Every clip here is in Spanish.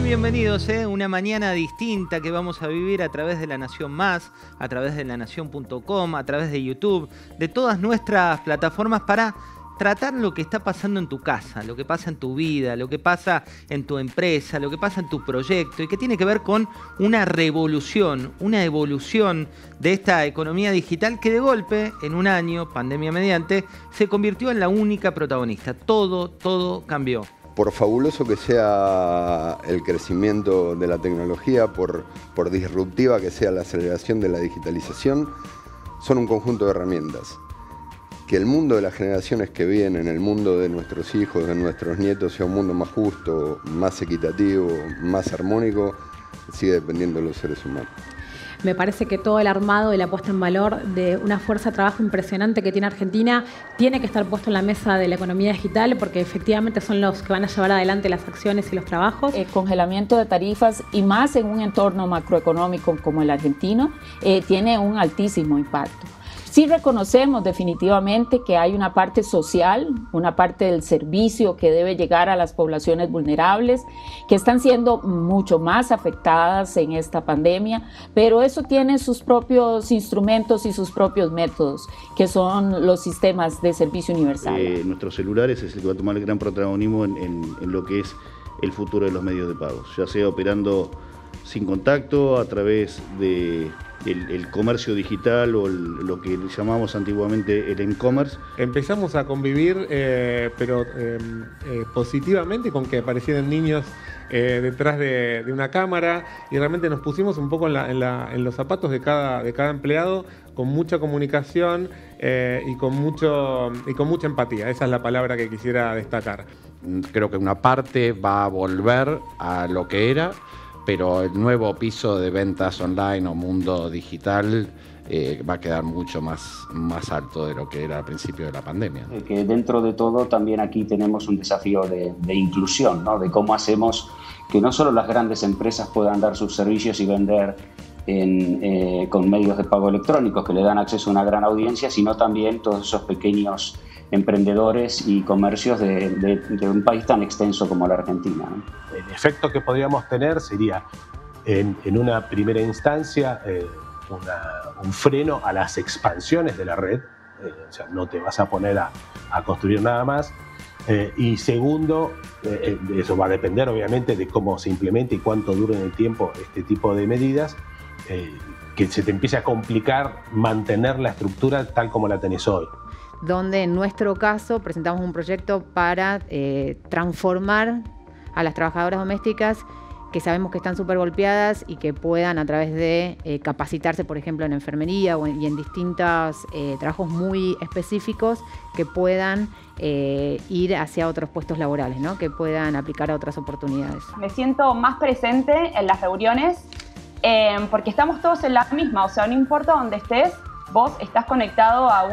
bienvenidos, una mañana distinta que vamos a vivir a través de La Nación Más, a través de lanación.com, a través de YouTube, de todas nuestras plataformas para tratar lo que está pasando en tu casa, lo que pasa en tu vida, lo que pasa en tu empresa, lo que pasa en tu proyecto y que tiene que ver con una revolución, una evolución de esta economía digital que de golpe, en un año, pandemia mediante, se convirtió en la única protagonista. Todo cambió. Por fabuloso que sea el crecimiento de la tecnología, por disruptiva que sea la aceleración de la digitalización, son un conjunto de herramientas. Que el mundo de las generaciones que vienen, el mundo de nuestros hijos, de nuestros nietos, sea un mundo más justo, más equitativo, más armónico, sigue dependiendo de los seres humanos. Me parece que todo el armado y la puesta en valor de una fuerza de trabajo impresionante que tiene Argentina tiene que estar puesto en la mesa de la economía digital porque efectivamente son los que van a llevar adelante las acciones y los trabajos. El congelamiento de tarifas y más en un entorno macroeconómico como el argentino tiene un altísimo impacto. Sí reconocemos definitivamente que hay una parte social, una parte del servicio que debe llegar a las poblaciones vulnerables, que están siendo mucho más afectadas en esta pandemia, pero eso tiene sus propios instrumentos y sus propios métodos, que son los sistemas de servicio universal. Nuestros celulares es el que va a tomar el gran protagonismo en lo que es el futuro de los medios de pago, ya sea operando sin contacto, a través de el comercio digital o lo que llamamos antiguamente el e-commerce. Empezamos a convivir, pero positivamente, con que aparecieran niños detrás de una cámara y realmente nos pusimos un poco en los zapatos de cada empleado, con mucha comunicación y con mucha empatía. Esa es la palabra que quisiera destacar. Creo que una parte va a volver a lo que era, pero el nuevo piso de ventas online o mundo digital va a quedar mucho más alto de lo que era al principio de la pandemia. Que dentro de todo también aquí tenemos un desafío de inclusión, ¿no? De cómo hacemos que no solo las grandes empresas puedan dar sus servicios y vender con medios de pago electrónicos que le dan acceso a una gran audiencia, sino también todos esos pequeños emprendedores y comercios de un país tan extenso como la Argentina, ¿no? El efecto que podríamos tener sería, en una primera instancia, un freno a las expansiones de la red, o sea, no te vas a poner a construir nada más, y segundo, eso va a depender obviamente de cómo se implemente y cuánto dure en el tiempo este tipo de medidas, que se te empiece a complicar mantener la estructura tal como la tenés hoy. Donde en nuestro caso presentamos un proyecto para transformar a las trabajadoras domésticas que sabemos que están súper golpeadas y que puedan, a través de capacitarse, por ejemplo, en enfermería y en distintos trabajos muy específicos, que puedan ir hacia otros puestos laborales, ¿no? Que puedan aplicar a otras oportunidades. Me siento más presente en las reuniones porque estamos todos en la misma, o sea, no importa dónde estés, vos estás conectado a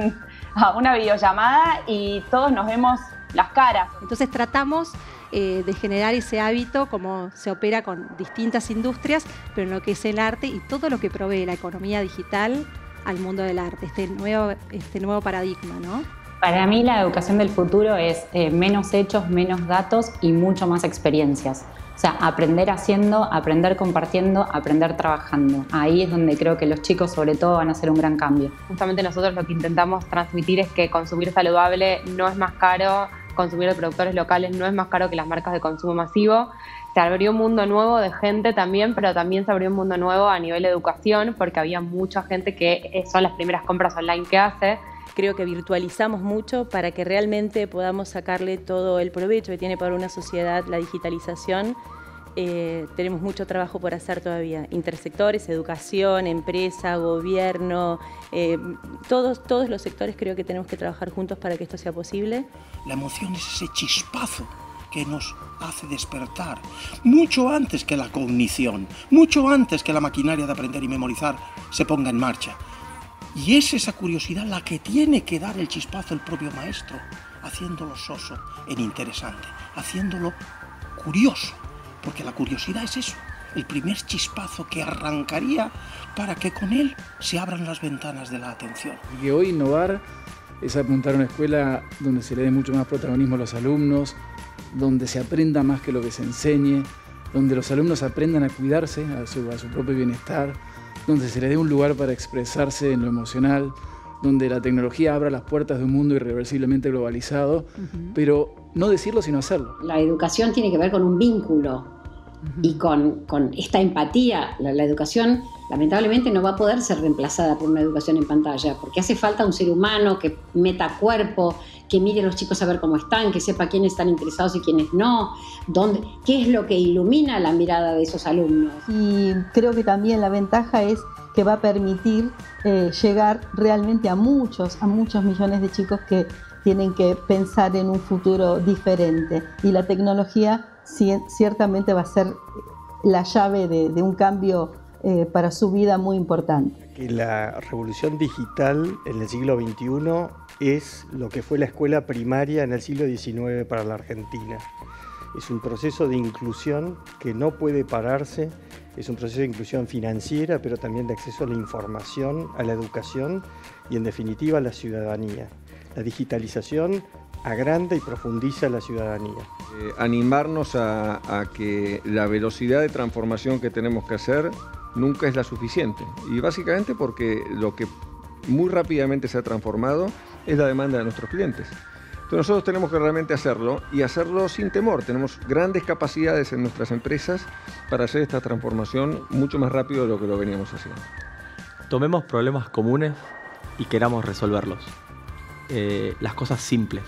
una videollamada y todos nos vemos las caras. Entonces tratamos de generar ese hábito como se opera con distintas industrias, pero en lo que es el arte y todo lo que provee la economía digital al mundo del arte, este nuevo paradigma, ¿no? Para mí la educación del futuro es menos hechos, menos datos y mucho más experiencias. O sea, aprender haciendo, aprender compartiendo, aprender trabajando. Ahí es donde creo que los chicos sobre todo van a hacer un gran cambio. Justamente nosotros lo que intentamos transmitir es que consumir saludable no es más caro, consumir de productores locales no es más caro que las marcas de consumo masivo. Se abrió un mundo nuevo de gente también, pero también se abrió un mundo nuevo a nivel de educación porque había mucha gente que son las primeras compras online que hace. Creo que virtualizamos mucho para que realmente podamos sacarle todo el provecho que tiene para una sociedad la digitalización. Tenemos mucho trabajo por hacer todavía. Intersectores, educación, empresa, gobierno, todos los sectores creo que tenemos que trabajar juntos para que esto sea posible. La emoción es ese chispazo que nos hace despertar, mucho antes que la cognición, mucho antes que la maquinaria de aprender y memorizar se ponga en marcha. Y es esa curiosidad la que tiene que dar el chispazo el propio maestro, haciéndolo soso en interesante, haciéndolo curioso, porque la curiosidad es eso, el primer chispazo que arrancaría para que con él se abran las ventanas de la atención. Y hoy innovar es apuntar a una escuela donde se le dé mucho más protagonismo a los alumnos, donde se aprenda más que lo que se enseñe, donde los alumnos aprendan a cuidarse, a su propio bienestar, donde se les dé un lugar para expresarse en lo emocional, donde la tecnología abra las puertas de un mundo irreversiblemente globalizado, pero no decirlo sino hacerlo. La educación tiene que ver con un vínculo y con esta empatía. La educación lamentablemente no va a poder ser reemplazada por una educación en pantalla, porque hace falta un ser humano que meta cuerpo, que mire a los chicos a ver cómo están, que sepa quiénes están interesados y quiénes no, qué es lo que ilumina la mirada de esos alumnos. Y creo que también la ventaja es que va a permitir llegar realmente a muchos millones de chicos que tienen que pensar en un futuro diferente. Y la tecnología ciertamente va a ser la llave de un cambio para su vida muy importante. Que la revolución digital en el siglo XXI es lo que fue la escuela primaria en el siglo XIX para la Argentina. Es un proceso de inclusión que no puede pararse, es un proceso de inclusión financiera, pero también de acceso a la información, a la educación y en definitiva a la ciudadanía. La digitalización agranda y profundiza la ciudadanía. Animarnos a que la velocidad de transformación que tenemos que hacer nunca es la suficiente. Y básicamente porque lo que muy rápidamente se ha transformado es la demanda de nuestros clientes. Entonces nosotros tenemos que realmente hacerlo y hacerlo sin temor. Tenemos grandes capacidades en nuestras empresas para hacer esta transformación mucho más rápido de lo que lo veníamos haciendo. Tomemos problemas comunes y queramos resolverlos. Las cosas simples.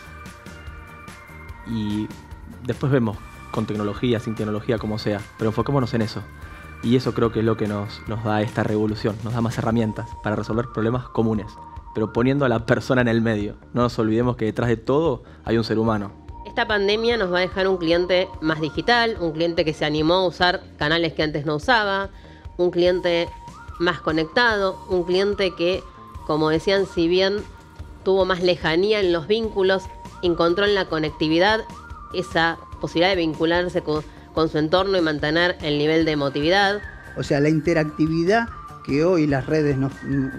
Y después vemos con tecnología, sin tecnología, como sea, pero enfoquémonos en eso. Y eso creo que es lo que nos da esta revolución, nos da más herramientas para resolver problemas comunes, pero poniendo a la persona en el medio. No nos olvidemos que detrás de todo hay un ser humano. Esta pandemia nos va a dejar un cliente más digital, un cliente que se animó a usar canales que antes no usaba, un cliente más conectado, un cliente que, como decían, si bien tuvo más lejanía en los vínculos, encontró en la conectividad esa posibilidad de vincularse con su entorno y mantener el nivel de emotividad. O sea, la interactividad que hoy las redes nos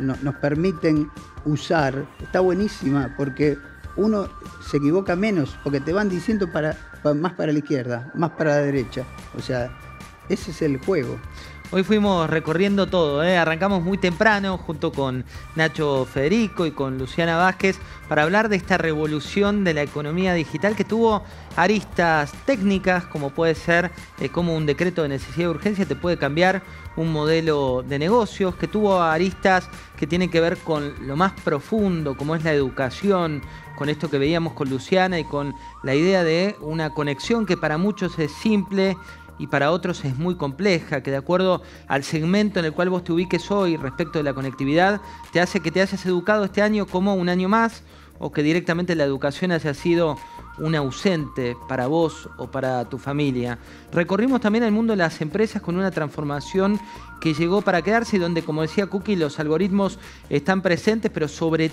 permiten usar está buenísima, porque uno se equivoca menos, porque te van diciendo más para la izquierda, más para la derecha. O sea, ese es el juego. Hoy fuimos recorriendo todo, arrancamos muy temprano junto con Nacho Federico y con Luciana Vázquez para hablar de esta revolución de la economía digital que tuvo aristas técnicas, como puede ser como un decreto de necesidad de urgencia te puede cambiar un modelo de negocios, que tuvo aristas que tienen que ver con lo más profundo, como es la educación, con esto que veíamos con Luciana y con la idea de una conexión que para muchos es simple y para otros es muy compleja, que de acuerdo al segmento en el cual vos te ubiques hoy respecto de la conectividad, te hace que te hayas educado este año como un año más, o que directamente la educación haya sido un ausente para vos o para tu familia. Recorrimos también el mundo de las empresas con una transformación que llegó para quedarse y donde, como decía Cookie, los algoritmos están presentes, pero sobre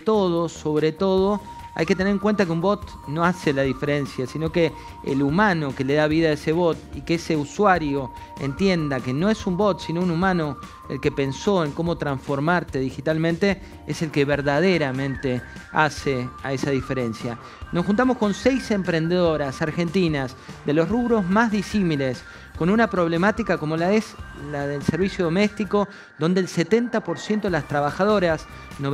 todo, hay que tener en cuenta que un bot no hace la diferencia, sino que el humano que le da vida a ese bot y que ese usuario entienda que no es un bot, sino un humano el que pensó en cómo transformarte digitalmente, es el que verdaderamente hace a esa diferencia. Nos juntamos con 6 emprendedoras argentinas de los rubros más disímiles, con una problemática como la es la del servicio doméstico, donde el 70% de las trabajadoras,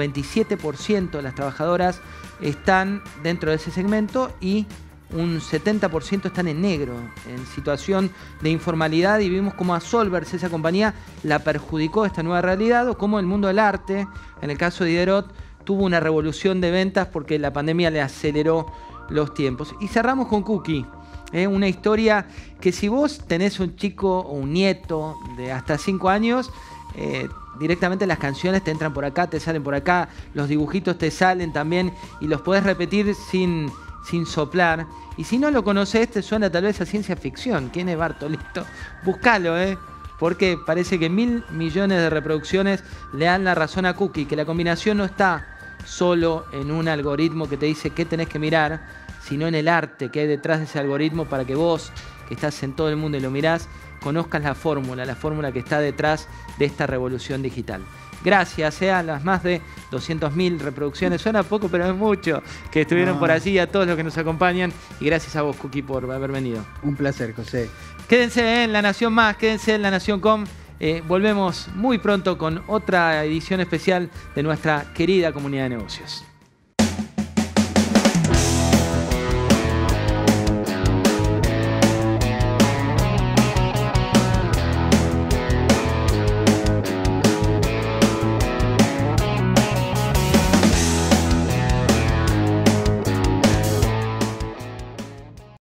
97% de las trabajadoras están dentro de ese segmento y un 70% están en negro, en situación de informalidad, y vimos cómo a Solvers, esa compañía, la perjudicó esta nueva realidad, o cómo el mundo del arte, en el caso de Diderot, tuvo una revolución de ventas porque la pandemia le aceleró los tiempos. Y cerramos con Cookie. Una historia que si vos tenés un chico o un nieto de hasta 5 años, directamente las canciones te entran por acá, te salen por acá, los dibujitos te salen también y los podés repetir sin soplar. Y si no lo conocés, te suena tal vez a ciencia ficción. ¿Quién es Bartolito? Búscalo, porque parece que 1.000 millones de reproducciones le dan la razón a Cookie, que la combinación no está solo en un algoritmo que te dice qué tenés que mirar, sino en el arte que hay detrás de ese algoritmo para que vos, que estás en todo el mundo y lo mirás, conozcas la fórmula que está detrás de esta revolución digital. Gracias a las más de 200.000 reproducciones, suena poco pero es mucho, que estuvieron por allí, a todos los que nos acompañan, y gracias a vos, Cookie, por haber venido. Un placer, José. Quédense en La Nación Más, quédense en La Nación.com. Volvemos muy pronto con otra edición especial de nuestra querida comunidad de negocios.